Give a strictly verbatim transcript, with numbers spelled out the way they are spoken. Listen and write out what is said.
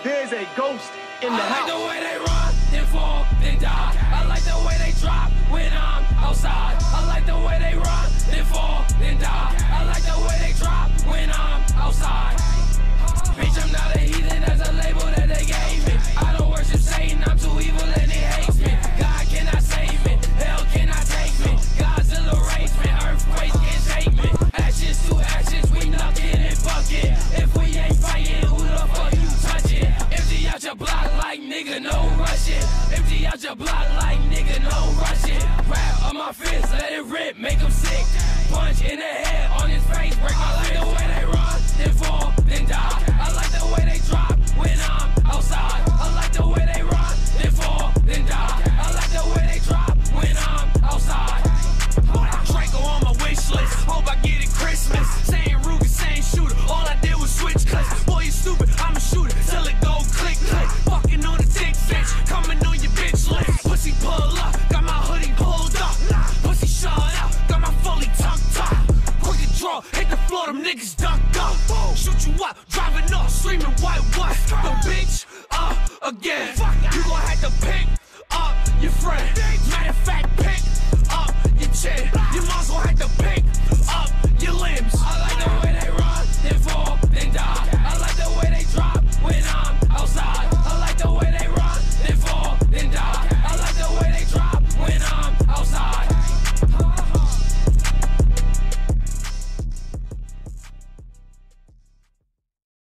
There's a ghost in the I house. like the way they run, then fall, then die. I like the way they drop when I'm outside. I like the way they run, then fall, then die. I like the way they drop when I'm outside. Bitch, I'm not a heathen, that's a label that they gave me. I don't worship Satan, I'm too evil and it hates me. God cannot save me, hell cannot take me. Godzilla rage me, earthquakes can't shake me. Ashes to ashes, we knockin' and buckin'. If we ain't fighting, who the fuck you touchin'? Empty out your block like nigga, no rushin'. Empty out your block like nigga, no rushin'. Rap on my fist, let it rip, make him sick. Punch in the head, on his face, break my leg. I like the way they run, then fall, then die. I like the way they drop when I'm outside.